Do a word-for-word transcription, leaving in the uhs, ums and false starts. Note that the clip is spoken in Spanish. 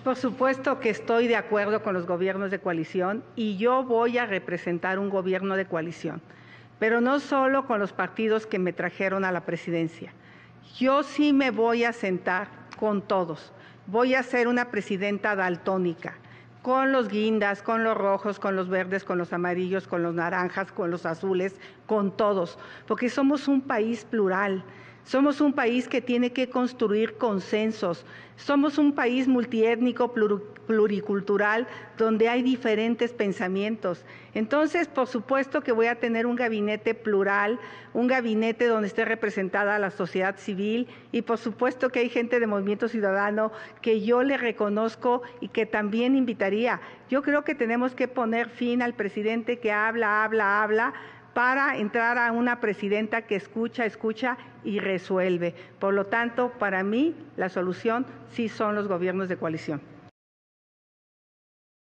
Por supuesto que estoy de acuerdo con los gobiernos de coalición y yo voy a representar un gobierno de coalición, pero no solo con los partidos que me trajeron a la presidencia. Yo sí me voy a sentar con todos. Voy a ser una presidenta daltónica, con los guindas, con los rojos, con los verdes, con los amarillos, con los naranjas, con los azules, con todos, porque somos un país plural. Somos un país que tiene que construir consensos. Somos un país multiétnico, pluricultural, donde hay diferentes pensamientos. Entonces, por supuesto que voy a tener un gabinete plural, un gabinete donde esté representada la sociedad civil y por supuesto que hay gente de Movimiento Ciudadano que yo le reconozco y que también invitaría. Yo creo que tenemos que poner fin al presidente que habla, habla, habla, para entrar a una presidenta que escucha, escucha y resuelve. Por lo tanto, para mí, la solución sí son los gobiernos de coalición.